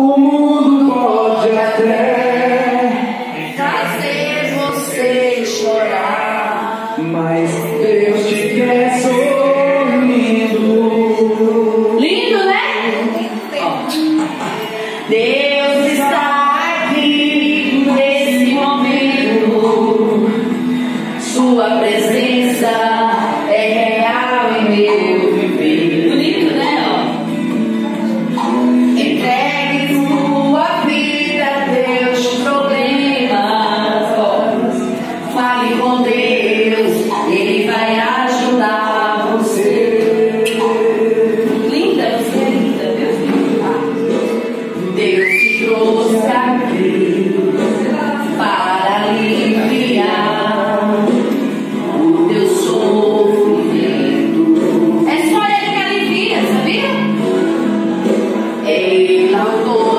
O mundo pode até fazer você chorar, mas Deus te quer sorrindo. Lindo, né? Deus está aqui nesse momento. Sua presença é real em meu viver. Bonito, né? Entregue sua vida a Deus, problemas. Fale com Deus, Ele vai ajudar você. Linda, você é linda, Deus te trouxe aqui para aliviar o teu sofrimento. É só Ele que alivia, sabia? Ele autor